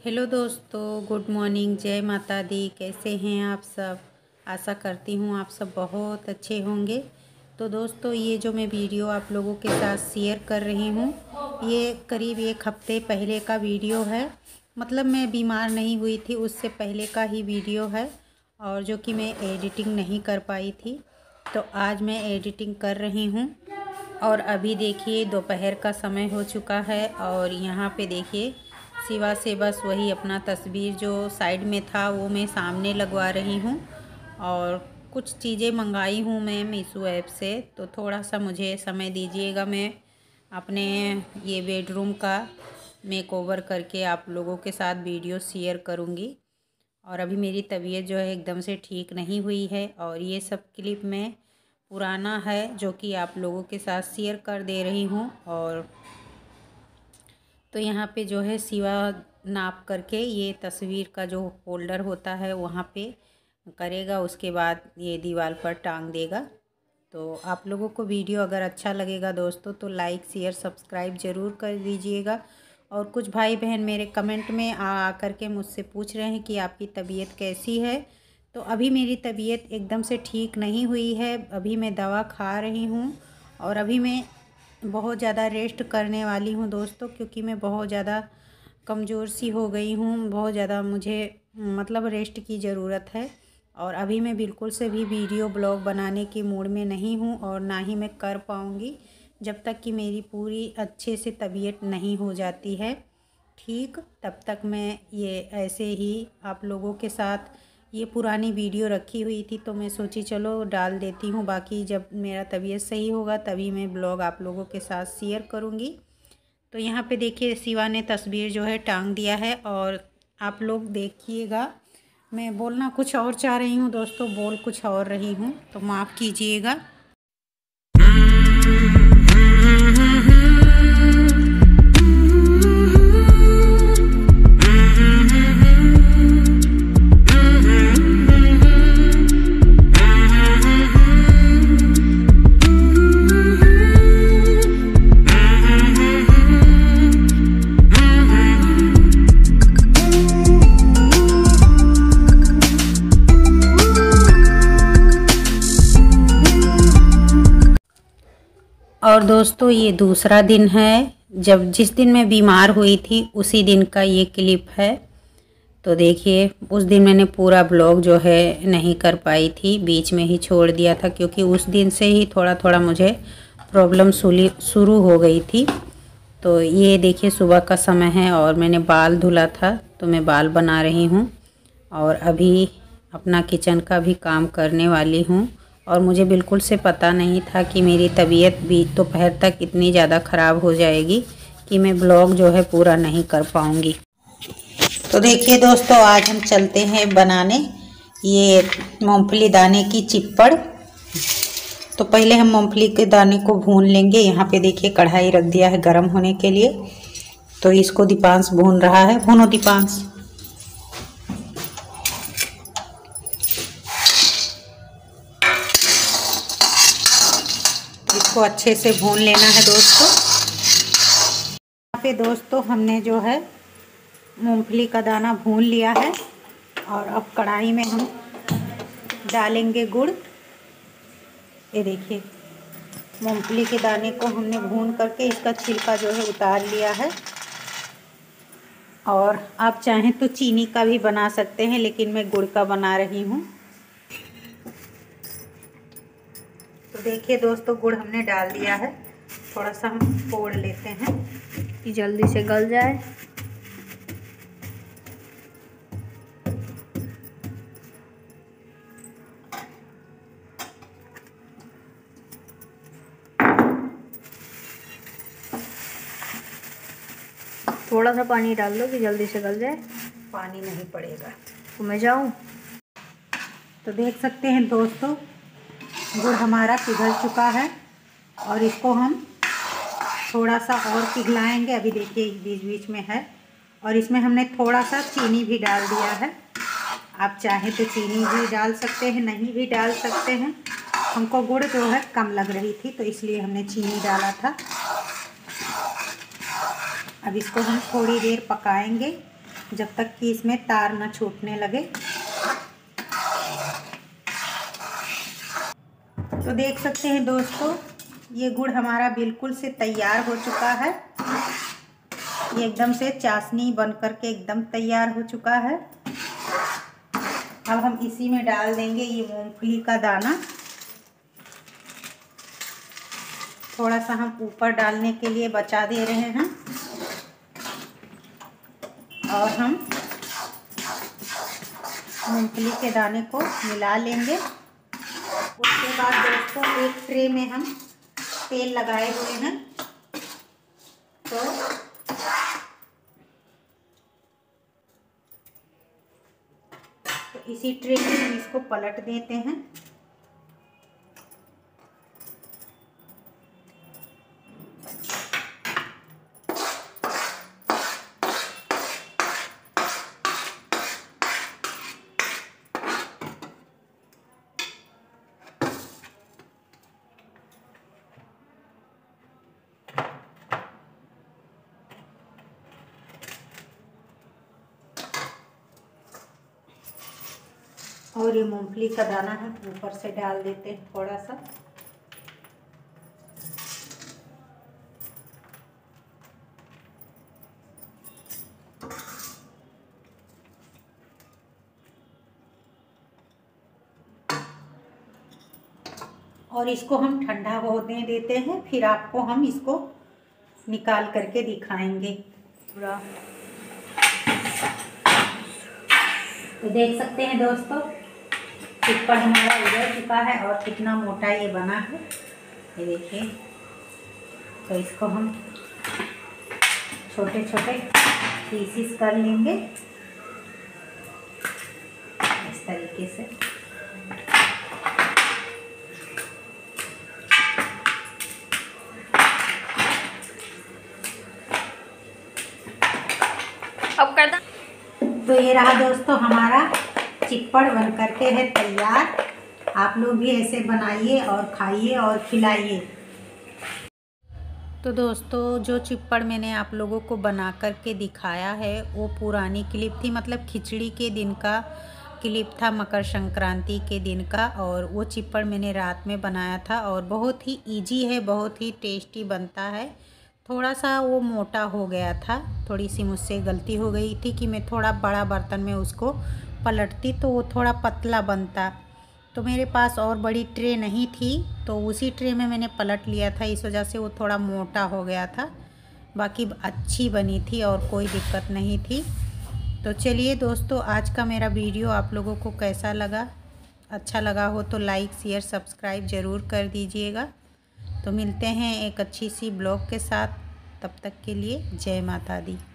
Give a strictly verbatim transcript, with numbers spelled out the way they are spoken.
Hello दोस्तों, good morning. जय माता दी। कैसे हैं आप सब? आशा करती हूँ आप सब बहुत अच्छे होंगे। तो दोस्तों, ये जो मैं वीडियो आप लोगों के साथ शेयर कर रही हूँ, ये करीब एक हफ्ते पहले का वीडियो है। मतलब मैं बीमार नहीं हुई थी उससे पहले का ही वीडियो है, और जो कि मैं एडिटिंग नहीं कर पाई थी। तो आज मैं एडिटिंग कर रही हूँ। और अभी देखिए दोपहर का समय हो चुका है, और यहाँ पे देखिए सिवा से बस वही अपना तस्वीर जो साइड में था वो मैं सामने लगवा रही हूँ। और कुछ चीज़ें मंगाई हूँ मैं मीशो ऐप से, तो थोड़ा सा मुझे समय दीजिएगा। मैं अपने ये बेडरूम का मेकओवर करके आप लोगों के साथ वीडियो शेयर करूँगी। और अभी मेरी तबीयत जो है एकदम से ठीक नहीं हुई है, और ये सब क्लिप में पुराना है जो कि आप लोगों के साथ शेयर कर दे रही हूँ। और तो यहाँ पे जो है सिवा नाप करके ये तस्वीर का जो होल्डर होता है वहाँ पे करेगा, उसके बाद ये दीवार पर टांग देगा। तो आप लोगों को वीडियो अगर अच्छा लगेगा दोस्तों तो लाइक शेयर सब्सक्राइब ज़रूर कर दीजिएगा। और कुछ भाई बहन मेरे कमेंट में आ आ कर के मुझसे पूछ रहे हैं कि आपकी तबीयत कैसी है। तो अभी मेरी तबीयत एकदम से ठीक नहीं हुई है, अभी मैं दवा खा रही हूँ। और अभी मैं बहुत ज़्यादा रेस्ट करने वाली हूँ दोस्तों, क्योंकि मैं बहुत ज़्यादा कमज़ोर सी हो गई हूँ। बहुत ज़्यादा मुझे मतलब रेस्ट की ज़रूरत है। और अभी मैं बिल्कुल से भी वीडियो ब्लॉग बनाने के मूड में नहीं हूँ, और ना ही मैं कर पाऊँगी जब तक कि मेरी पूरी अच्छे से तबीयत नहीं हो जाती है ठीक। तब तक मैं ये ऐसे ही आप लोगों के साथ ये पुरानी वीडियो रखी हुई थी, तो मैं सोची चलो डाल देती हूँ। बाकी जब मेरा तबीयत सही होगा तभी मैं ब्लॉग आप लोगों के साथ शेयर करूँगी। तो यहाँ पे देखिए सिवा ने तस्वीर जो है टांग दिया है, और आप लोग देखिएगा। मैं बोलना कुछ और चाह रही हूँ दोस्तों, बोल कुछ और रही हूँ, तो माफ़ कीजिएगा। और दोस्तों, ये दूसरा दिन है जब जिस दिन मैं बीमार हुई थी उसी दिन का ये क्लिप है। तो देखिए उस दिन मैंने पूरा ब्लॉग जो है नहीं कर पाई थी, बीच में ही छोड़ दिया था, क्योंकि उस दिन से ही थोड़ा थोड़ा मुझे प्रॉब्लम शुरू हो गई थी। तो ये देखिए सुबह का समय है, और मैंने बाल धुला था तो मैं बाल बना रही हूँ। और अभी अपना किचन का भी काम करने वाली हूँ। और मुझे बिल्कुल से पता नहीं था कि मेरी तबीयत भी दोपहर तक इतनी ज़्यादा ख़राब हो जाएगी कि मैं ब्लॉग जो है पूरा नहीं कर पाऊँगी। तो देखिए दोस्तों, आज हम चलते हैं बनाने ये मूंगफली दाने की चिप्पड़। तो पहले हम मूंगफली के दाने को भून लेंगे। यहाँ पे देखिए कढ़ाई रख दिया है गर्म होने के लिए, तो इसको दीपांश भून रहा है। भूनो दीपांश। इसको अच्छे से भून लेना है दोस्तों। यहाँ पे दोस्तों हमने जो है मूंगफली का दाना भून लिया है, और अब कढ़ाई में हम डालेंगे गुड़। ये देखिए मूंगफली के दाने को हमने भून करके इसका छिलका जो है उतार लिया है। और आप चाहें तो चीनी का भी बना सकते हैं, लेकिन मैं गुड़ का बना रही हूँ। तो देखिए दोस्तों, गुड़ हमने डाल दिया है। थोड़ा सा हम फोड़ लेते हैं कि जल्दी से गल जाए। थोड़ा सा पानी डाल दो कि जल्दी से गल जाए। पानी नहीं पड़ेगा तो मैं जाऊँ। तो देख सकते हैं दोस्तों, गुड़ हमारा पिघल चुका है, और इसको हम थोड़ा सा और पिघलाएंगे। अभी देखिए बीच बीच में है, और इसमें हमने थोड़ा सा चीनी भी डाल दिया है। आप चाहें तो चीनी भी डाल सकते हैं, नहीं भी डाल सकते हैं। हमको गुड़ जो है कम लग रही थी, तो इसलिए हमने चीनी डाला था। अब इसको हम थोड़ी देर पकाएंगे। जब तक कि इसमें तार ना छूटने लगे। तो देख सकते हैं दोस्तों, ये गुड़ हमारा बिल्कुल से तैयार हो चुका है। ये एकदम से चाशनी बन करके एकदम तैयार हो चुका है। अब हम इसी में डाल देंगे ये मूंगफली का दाना। थोड़ा सा हम ऊपर डालने के लिए बचा दे रहे हैं और हम मूंगफली के दाने को मिला लेंगे। उसके बाद दोस्तों एक ट्रे में हम तेल लगाए हुए हैं, तो तो इसी ट्रे में हम इसको पलट देते हैं। और ये मूंगफली का दाना हम ऊपर से डाल देते हैं थोड़ा सा। और इसको हम ठंडा होने देते हैं, फिर आपको हम इसको निकाल करके दिखाएंगे पूरा। तो देख सकते हैं दोस्तों, चिप्पड़ हमारा उजड़ चुका है और कितना मोटा ये बना है, ये देखिए। तो इसको हम छोटे छोटे पीसीस कर लेंगे इस तरीके से। अब कर दो। तो ये रहा दोस्तों हमारा चिप्पड़ बन करके है तैयार। आप लोग भी ऐसे बनाइए और खाइए और खिलाइए। तो दोस्तों जो चिप्पड़ मैंने आप लोगों को बना करके दिखाया है वो पुरानी क्लिप थी, मतलब खिचड़ी के दिन का क्लिप था, मकर संक्रांति के दिन का। और वो चिप्पड़ मैंने रात में बनाया था और बहुत ही इजी है, बहुत ही टेस्टी बनता है। थोड़ा सा वो मोटा हो गया था, थोड़ी सी मुझसे गलती हो गई थी कि मैं थोड़ा बड़ा बर्तन में उसको पलटती तो वो थोड़ा पतला बनता। तो मेरे पास और बड़ी ट्रे नहीं थी, तो उसी ट्रे में मैंने पलट लिया था, इस वजह से वो थोड़ा मोटा हो गया था। बाकी अच्छी बनी थी और कोई दिक्कत नहीं थी। तो चलिए दोस्तों, आज का मेरा वीडियो आप लोगों को कैसा लगा? अच्छा लगा हो तो लाइक शेयर सब्सक्राइब ज़रूर कर दीजिएगा। तो मिलते हैं एक अच्छी सी ब्लॉग के साथ, तब तक के लिए जय माता दी।